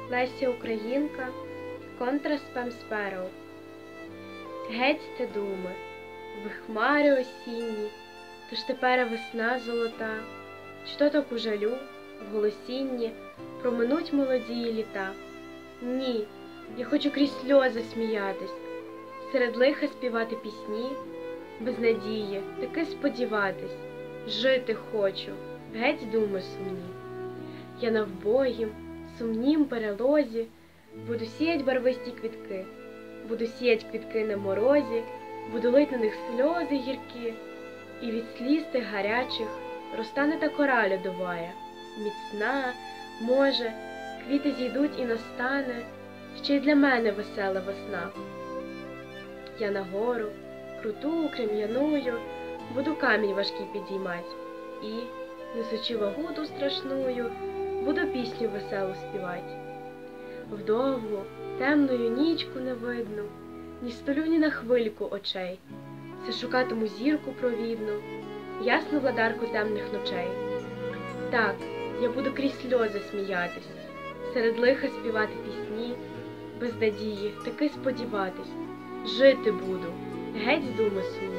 Леся Українка, Контра Спем Спероу. Геть те думи, ви хмари осінні, то ж тепер весна золота, чи то так у жалю, в голосінні проминуть молодії літа. Ні, я хочу крізь сльози сміятись, серед лиха співати пісні, без надії таки сподіватись, жити хочу, геть думи сумні. Я на вбогім, сумнім перелозі буду сіять барвисті квітки, буду сіять квітки на морозі, буду лить на них сльози гіркі, і від сліз тих гарячих розтане та кора льодовая, міцна, може, квіти зійдуть і настане ще й для мене весела весна. Я нагору, круту, крем'яною, буду камінь важкий підіймать і, несучи вагу ту страшную, буду пісню веселу співать. Вдовгу, темною нічку невидну, ні столю, ні на хвильку очей, все шукатиму зірку провідну, ясну владарку темних ночей. Так, я буду крізь сльози сміятись, серед лиха співати пісні, без надії таки сподіватись, жити буду, геть з думи сумні.